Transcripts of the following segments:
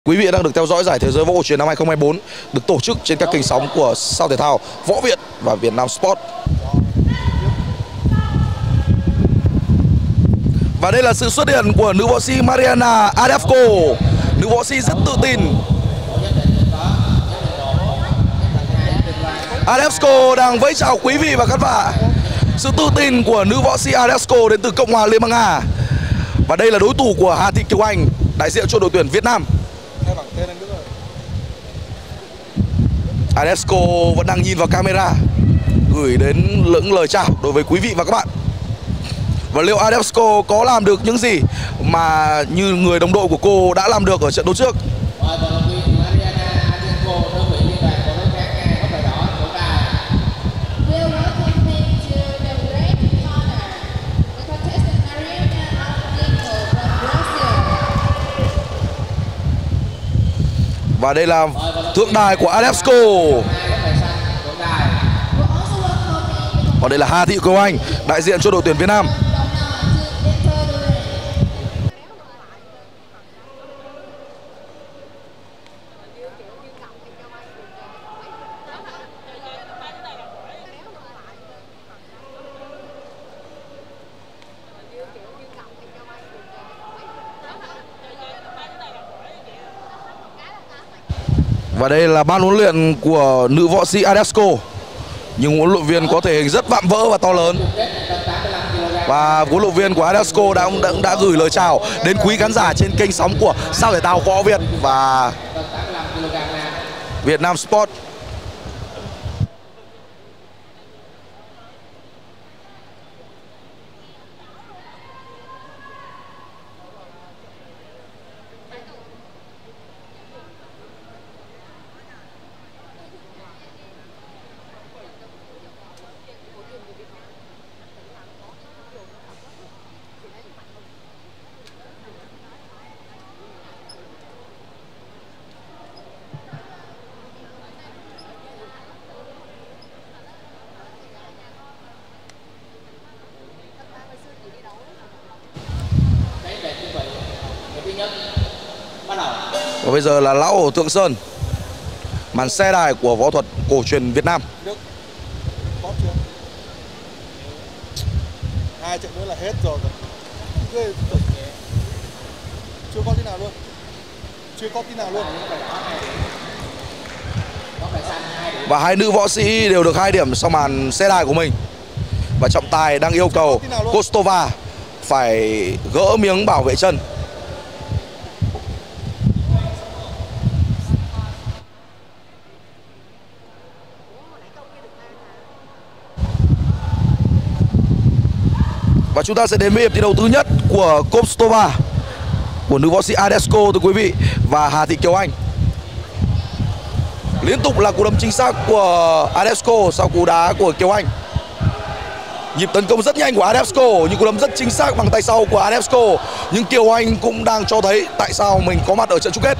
Quý vị đang được theo dõi giải Thế giới võ cổ truyền năm 2024 được tổ chức trên các kênh sóng của Sao Thể thao, Võ Việt và Việt Nam Sport. Và đây là sự xuất hiện của nữ võ sĩ Mariana Adevko, nữ võ sĩ rất tự tin. Adevko đang vẫy chào quý vị và các bạn. Sự tự tin của nữ võ sĩ Adevko đến từ Cộng hòa Liên bang Nga. Và đây là đối thủ của Hà Thị Kiều Anh, đại diện cho đội tuyển Việt Nam. Adevko vẫn đang nhìn vào camera, gửi đến những lời chào đối với quý vị và các bạn. Và liệu Adevko có làm được những gì mà như người đồng đội của cô đã làm được ở trận đấu trước? Và đây là thượng đài của Adevko. Và đây là Hà Thị Kiều Anh, đại diện cho đội tuyển Việt Nam. Và đây là ban huấn luyện của nữ võ sĩ Adevko. Nhưng huấn luyện viên có thể hình rất vạm vỡ và to lớn. Và huấn luyện viên của Adevko đã gửi lời chào đến quý khán giả trên kênh sóng của Sao Thể thao, Võ Việt và Việt Nam Sport. Và bây giờ là lão hổ Thượng Sơn, màn xe đài của võ thuật cổ truyền Việt Nam. Hai trận nữa là hết rồi. Chưa có tí nào luôn. Chưa có tí nào luôn. Và hai nữ võ sĩ đều được 2 điểm sau màn xe đài của mình. Và trọng tài đang yêu cầu Kostova phải gỡ miếng bảo vệ chân. Và chúng ta sẽ đến với hiệp thi đấu thứ nhất của Kostova, của nữ võ sĩ Adevko thưa quý vị, và Hà Thị Kiều Anh. Liên tục là cú đấm chính xác của Adevko sau cú đá của Kiều Anh. Nhịp tấn công rất nhanh của Adevko, nhưng cú đấm rất chính xác bằng tay sau của Adevko. Nhưng Kiều Anh cũng đang cho thấy tại sao mình có mặt ở trận chung kết.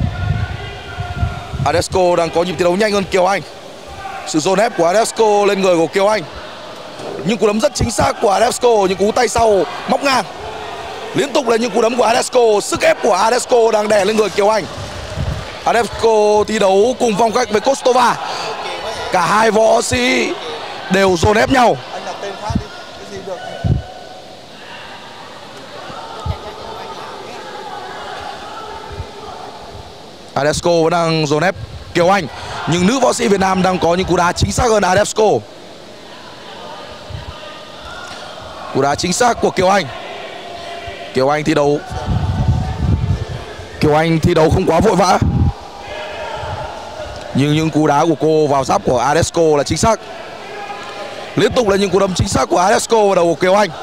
Adevko đang có nhịp thi đấu nhanh hơn Kiều Anh. Sự dồn ép của Adevko lên người của Kiều Anh. Nhưng cú đấm rất chính xác của Adevko, những cú tay sau móc ngang. Liên tục là những cú đấm của Adevko, sức ép của Adevko đang đè lên người Kiều Anh. Adevko thi đấu cùng phong cách với Kostova. Cả hai võ sĩ đều dồn ép nhau. Anh đặt tên khác đi, cái gì được. Adevko vẫn đang dồn ép Kiều Anh, nhưng nữ võ sĩ Việt Nam đang có những cú đá chính xác hơn Adevko. Cú đá chính xác của Kiều Anh. Kiều Anh thi đấu không quá vội vã, nhưng những cú đá của cô vào giáp của Adevko là chính xác. Liên tục là những cú đấm chính xác của Adevko vào đầu của Kiều Anh.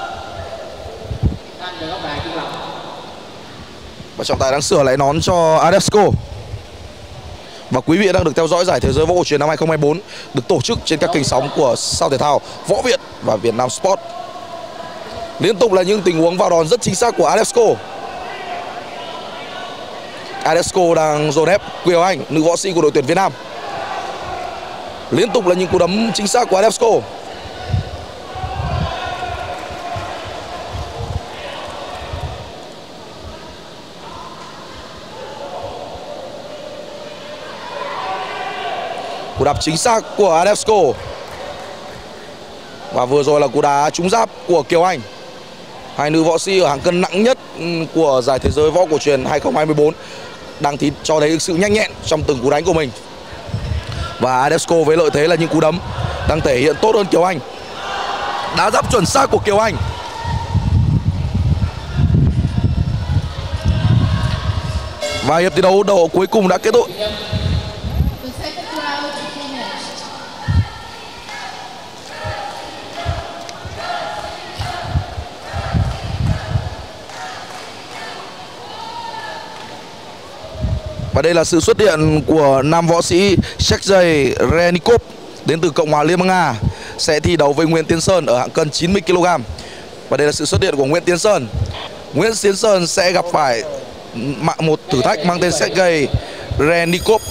Và trọng tài đang sửa lại nón cho Adevko. Và quý vị đang được theo dõi giải Thế giới võ cổ truyền năm 2024 được tổ chức trên các kênh sóng của Sao Thể thao, Võ Việt và Việt Nam Sport. Liên tục là những tình huống vào đòn rất chính xác của Adevko. Adevko đang dồn ép Kiều Anh, nữ võ sĩ của đội tuyển Việt Nam. Liên tục là những cú đấm chính xác của Adevko. Cú đạp chính xác của Adesco. Và vừa rồi là cú đá trúng giáp của Kiều Anh. Hai nữ võ sĩ ở hạng cân nặng nhất của giải thế giới võ cổ truyền 2024 đang cho thấy sự nhanh nhẹn trong từng cú đánh của mình. Và Adesco với lợi thế là những cú đấm đang thể hiện tốt hơn Kiều Anh. Đá giáp chuẩn xác của Kiều Anh. Và hiệp thi đấu đầu cuối cùng đã kết thúc. Và đây là sự xuất hiện của nam võ sĩ Sergei Renikov đến từ Cộng hòa Liên bang Nga, sẽ thi đấu với Nguyễn Tiến Sơn ở hạng cân 90 kg. Và đây là sự xuất hiện của Nguyễn Tiến Sơn. Nguyễn Tiến Sơn sẽ gặp phải một thử thách mang tên Sergei Renikov.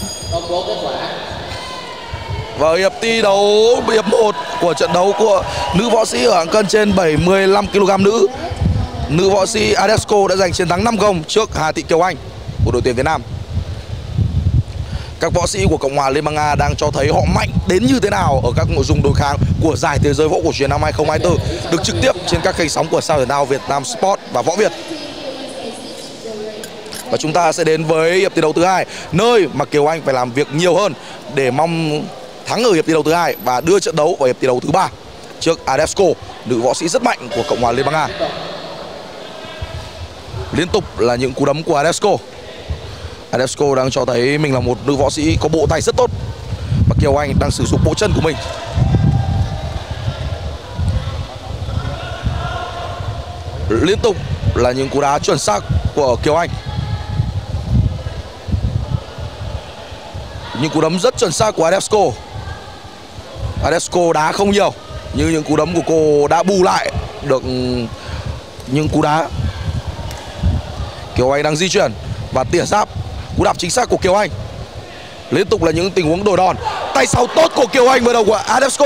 Và hiệp thi đấu hiệp 1 của trận đấu của nữ võ sĩ ở hạng cân trên 75 kg nữ võ sĩ Adesco đã giành chiến thắng 5-0 trước Hà Thị Kiều Anh của đội tuyển Việt Nam. Các võ sĩ của Cộng hòa Liên bang Nga đang cho thấy họ mạnh đến như thế nào ở các nội dung đối kháng của giải thế giới võ cổ truyền năm 2024 được trực tiếp trên các kênh sóng của Sao Thể Thao Việt Nam Sport và Võ Việt. Và chúng ta sẽ đến với hiệp thi đấu thứ hai, nơi mà Kiều Anh phải làm việc nhiều hơn để mong thắng ở hiệp thi đấu thứ hai và đưa trận đấu vào hiệp thi đấu thứ 3 trước Adesco, nữ võ sĩ rất mạnh của Cộng hòa Liên bang Nga. Liên tục là những cú đấm của Adesco. Adesco đang cho thấy mình là một nữ võ sĩ có bộ tay rất tốt. Và Kiều Anh đang sử dụng bộ chân của mình. Liên tục là những cú đá chuẩn xác của Kiều Anh. Những cú đấm rất chuẩn xác của Adesco. Adesco đá không nhiều, nhưng những cú đấm của cô đã bù lại được những cú đá. Kiều Anh đang di chuyển và tỉa giáp. Cú đạp chính xác của Kiều Anh. Liên tục là những tình huống đổi đòn. Tay sau tốt của Kiều Anh vào đầu của Adesco.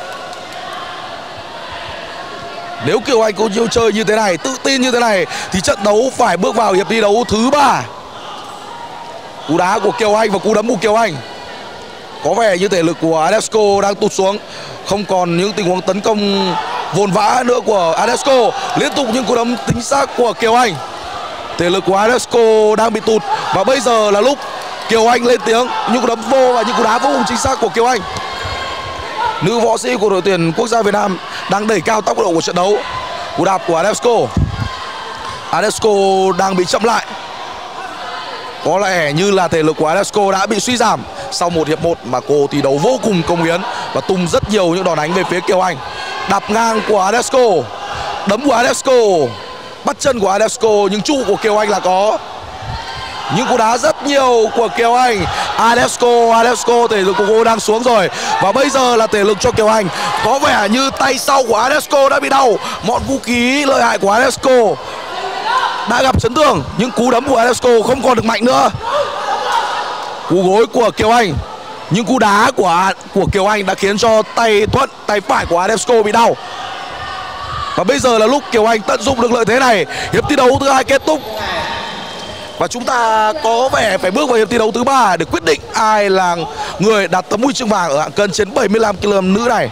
Nếu Kiều Anh có nhiều chơi như thế này, tự tin như thế này, thì trận đấu phải bước vào hiệp thi đấu thứ 3. Cú đá của Kiều Anh và cú đấm của Kiều Anh. Có vẻ như thể lực của Adesco đang tụt xuống. Không còn những tình huống tấn công vồn vã nữa của Adesco. Liên tục những cú đấm chính xác của Kiều Anh. Thể lực của Adesco đang bị tụt. Và bây giờ là lúc Kiều Anh lên tiếng. Những cú đấm vô và những cú đá vô cùng chính xác của Kiều Anh. Nữ võ sĩ của đội tuyển quốc gia Việt Nam đang đẩy cao tốc độ của trận đấu. Cú đạp của Adesco. Adesco đang bị chậm lại. Có lẽ như là thể lực của Adesco đã bị suy giảm sau một hiệp 1 mà cô thi đấu vô cùng cống hiến và tung rất nhiều những đòn đánh về phía Kiều Anh. Đạp ngang của Adesco. Đấm của Adesco. Bắt chân của Adesco, nhưng trụ của Kiều Anh là có. Những cú đá rất nhiều của Kiều Anh. Adesco thể lực của cô đang xuống rồi. Và bây giờ là thể lực cho Kiều Anh. Có vẻ như tay sau của Adesco đã bị đau. Mọi vũ khí lợi hại của Adesco đã gặp chấn thương. Những cú đấm của Adesco không còn được mạnh nữa. Cú gối của Kiều Anh. Những cú đá của Kiều Anh đã khiến cho tay phải của Adesco bị đau. Và bây giờ là lúc Kiều Anh tận dụng được lợi thế này. Hiệp thi đấu thứ 2 kết thúc. Và chúng ta có vẻ phải bước vào hiệp thi đấu thứ 3 để quyết định ai là người đạt tấm huy chương vàng ở hạng cân trên 75 kg nữ này.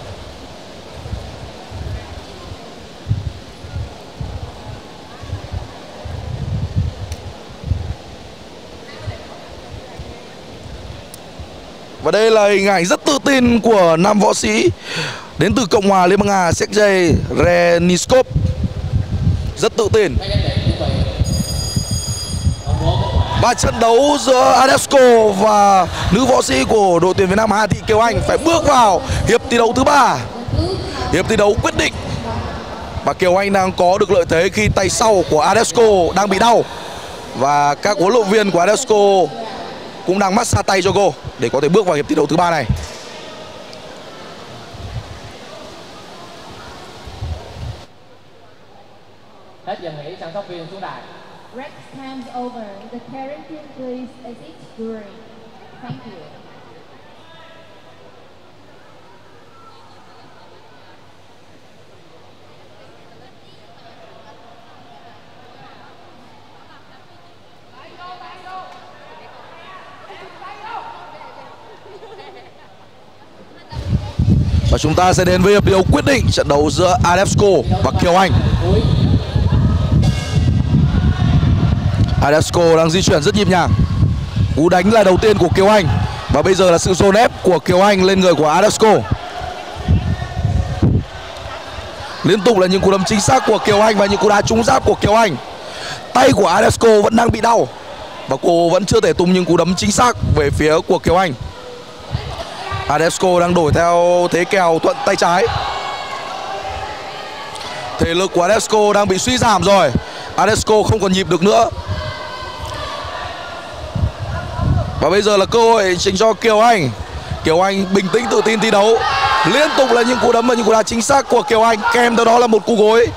Và đây là hình ảnh rất tự tin của nam võ sĩ đến từ Cộng hòa Liên bang Nga, Sergei Renikov. Rất tự tin. Và trận đấu giữa Adesco và nữ võ sĩ của đội tuyển Việt Nam Hà Thị Kiều Anh phải bước vào hiệp thi đấu thứ 3. Hiệp thi đấu quyết định. Và Kiều Anh đang có được lợi thế khi tay sau của Adesco đang bị đau. Và các huấn luyện viên của Adesco cũng đang massage tay cho cô để có thể bước vào hiệp thi đấu thứ 3 này. Hết giờ nghỉ, sân sóc viên xuống đài. Rec time's over. The parent team please exit during. Thank you. Và chúng ta sẽ đến với hiệp đấu quyết định trận đấu giữa Adesco và Kiều Anh. Adesco đang di chuyển rất nhịp nhàng. Cú đánh là đầu tiên của Kiều Anh. Và bây giờ là sự dồn ép của Kiều Anh lên người của Adesco. Liên tục là những cú đấm chính xác của Kiều Anh và những cú đá trúng giáp của Kiều Anh. Tay của Adesco vẫn đang bị đau và cô vẫn chưa thể tung những cú đấm chính xác về phía của Kiều Anh. Adesco đang đổi theo thế kèo thuận tay trái. Thể lực của Adesco đang bị suy giảm rồi. Adesco không còn nhịp được nữa. Và bây giờ là cơ hội dành cho Kiều Anh. Kiều Anh bình tĩnh tự tin thi đấu. Liên tục là những cú đấm và những cú đá chính xác của Kiều Anh, kèm theo đó là một cú gối.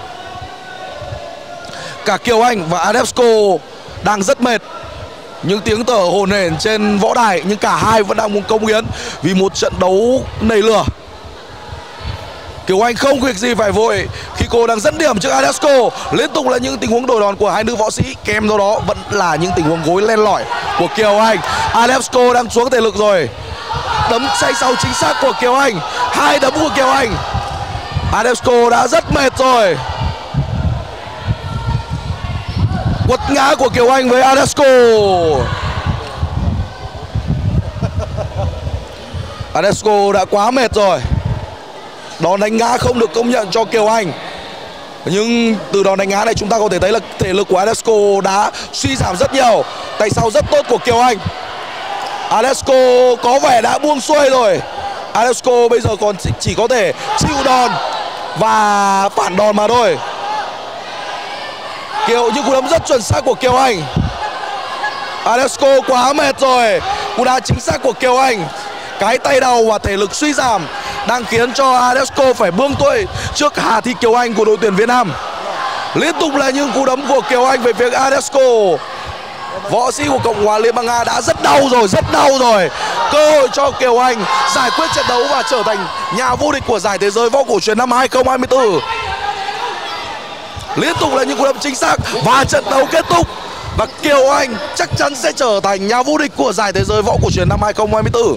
Cả Kiều Anh và Adesco đang rất mệt. Những tiếng thở hổn hển trên võ đài, nhưng cả hai vẫn đang muốn cống hiến vì một trận đấu nảy lửa. Kiều Anh không việc gì phải vội khi cô đang dẫn điểm trước Adesco. Liên tục là những tình huống đổi đòn của hai nữ võ sĩ, kèm theo đó vẫn là những tình huống gối len lỏi của Kiều Anh. Adesco đang xuống thể lực rồi. Đấm xoay sau chính xác của Kiều Anh. Hai đấm của Kiều Anh. Adesco đã rất mệt rồi. Quật ngã của Kiều Anh với Adesco. Adesco đã quá mệt rồi. Đòn đánh ngã không được công nhận cho Kiều Anh. Nhưng từ đòn đánh ngã này chúng ta có thể thấy là thể lực của Adesco đã suy giảm rất nhiều. Tay sau rất tốt của Kiều Anh. Adesco có vẻ đã buông xuôi rồi. Adesco bây giờ còn chỉ có thể chịu đòn và phản đòn mà thôi. Những cú đấm rất chuẩn xác của Kiều Anh. Adesco quá mệt rồi. Cú đá chính xác của Kiều Anh. Cái tay đầu và thể lực suy giảm đang khiến cho Adesco phải buông xuôi trước Hà Thị Kiều Anh của đội tuyển Việt Nam. Liên tục là những cú đấm của Kiều Anh về phía Adesco. Võ sĩ của Cộng hòa Liên bang Nga đã rất đau rồi. Cơ hội cho Kiều Anh giải quyết trận đấu và trở thành nhà vô địch của giải thế giới võ cổ truyền năm 2024. Liên tục là những cú đấm chính xác và trận đấu kết thúc. Và Kiều Anh chắc chắn sẽ trở thành nhà vô địch của giải thế giới võ cổ truyền năm 2024.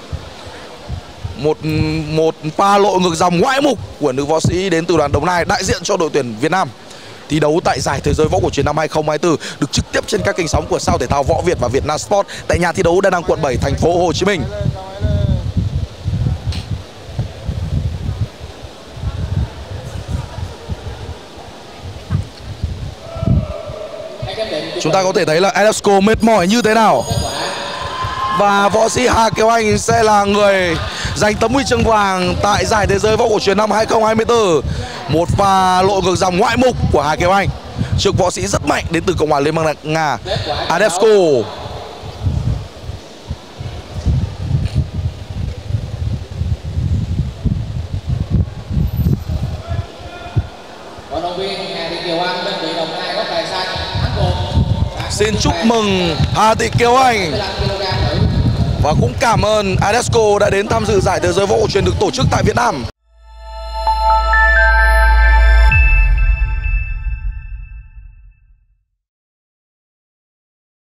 Một pha lội ngược dòng ngoại mục của nữ võ sĩ đến từ đoàn Đồng Nai đại diện cho đội tuyển Việt Nam thi đấu tại giải thế giới võ cổ truyền năm 2024 được trực tiếp trên các kênh sóng của Sao Thể thao Võ Việt và Vietnam Sport tại nhà thi đấu Đà Nẵng quận 7 thành phố Hồ Chí Minh. Chúng ta có thể thấy là Adesco mệt mỏi như thế nào. Và võ sĩ Hà Kiều Anh sẽ là người giành tấm huy chương vàng tại giải thế giới võ cổ truyền năm 2024. Một pha lội ngược dòng ngoại mục của Hà Kiều Anh trước võ sĩ rất mạnh đến từ Cộng hòa Liên bang Nga, Adesco. Vận động viên Hà Thị Kiều Anh đơn vị Đồng Nai góc cày xanh thắng cuộc. Xin chúc mừng Hà Thị Kiều Anh và cũng cảm ơn Adesco đã đến tham dự giải thế giới võ cổ truyền được tổ chức tại Việt Nam.